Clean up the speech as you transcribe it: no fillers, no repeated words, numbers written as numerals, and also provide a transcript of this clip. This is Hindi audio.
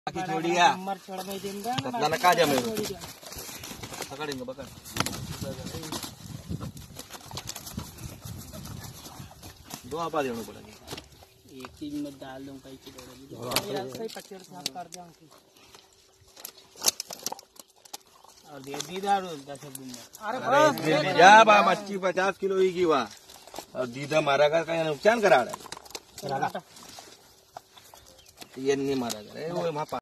बाकी छोड़िया नंबर छोड़ में देंगे अपना ना काजा में पकड़ेंगे पकड़ दो आपा देना पड़ेगा एक ही में डाल दूं कई किलो सही 25 साफ कर दूं और दे दीदार 10 दिन में अरे जा बा मच्छी 50 किलो ही की वा और दीदा मारा का क्या नुकसान करा रहा है ये नहीं मारा करे वो वहाँ